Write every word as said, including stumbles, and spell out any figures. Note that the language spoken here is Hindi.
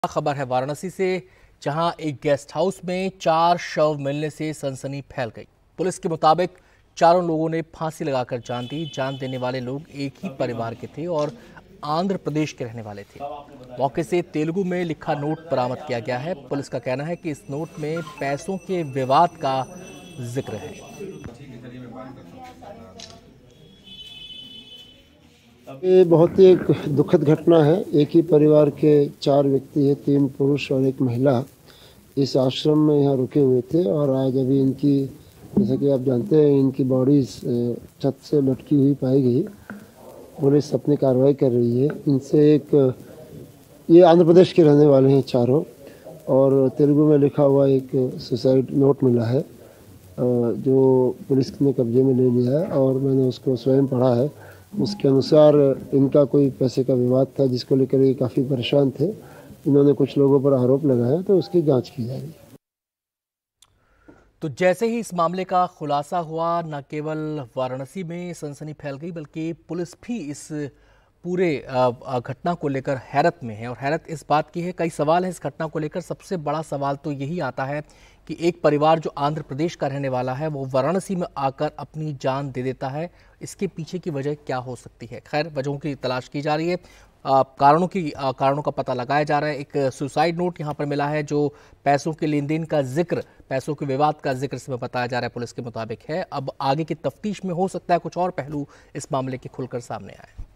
खबर है वाराणसी से, जहां एक गेस्ट हाउस में चार शव मिलने से सनसनी फैल गई। पुलिस के मुताबिक चारों लोगों ने फांसी लगाकर जान दी। जान देने वाले लोग एक ही परिवार के थे और आंध्र प्रदेश के रहने वाले थे। मौके से तेलुगु में लिखा नोट बरामद किया गया है। पुलिस का कहना है कि इस नोट में पैसों के विवाद का जिक्र है। ये बहुत ही एक दुखद घटना है। एक ही परिवार के चार व्यक्ति हैं, तीन पुरुष और एक महिला, इस आश्रम में यहाँ रुके हुए थे और आज अभी इनकी, जैसा कि आप जानते हैं, इनकी बॉडीज छत से लटकी हुई पाई गई। पुलिस अपनी कार्रवाई कर रही है। इनसे एक, ये आंध्र प्रदेश के रहने वाले हैं चारों, और तेलुगु में लिखा हुआ एक सुसाइड नोट मिला है जो पुलिस ने कब्जे में ले लिया है और मैंने उसको स्वयं पढ़ा है। उसके अनुसार इनका कोई पैसे का विवाद था जिसको लेकर ये काफ़ी परेशान थे। इन्होंने कुछ लोगों पर आरोप लगाया, तो उसकी जांच की जा रही है। तो जैसे ही इस मामले का खुलासा हुआ, न केवल वाराणसी में सनसनी फैल गई बल्कि पुलिस भी इस पूरे घटना को लेकर हैरत में है। और हैरत इस बात की है, कई सवाल हैं इस घटना को लेकर। सबसे बड़ा सवाल तो यही आता है कि एक परिवार जो आंध्र प्रदेश का रहने वाला है वो वाराणसी में आकर अपनी जान दे देता है। इसके पीछे की वजह क्या हो सकती है? खैर, वजहों की तलाश की जा रही है, आ, कारणों की आ, कारणों का पता लगाया जा रहा है। एक सुसाइड नोट यहाँ पर मिला है जो पैसों के लेन देन का जिक्र, पैसों के विवाद का जिक्र इसमें बताया जा रहा है, पुलिस के मुताबिक है। अब आगे की तफ्तीश में हो सकता है कुछ और पहलू इस मामले के खुलकर सामने आए।